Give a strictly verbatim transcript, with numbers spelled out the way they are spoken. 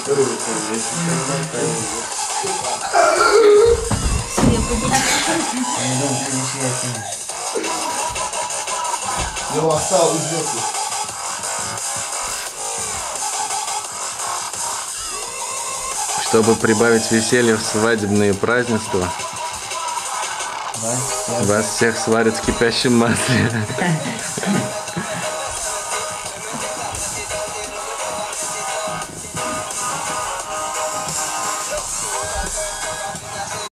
Eu assado junto. Чтобы прибавить веселье в свадебные празднества, вас всех сварят в кипящем масле.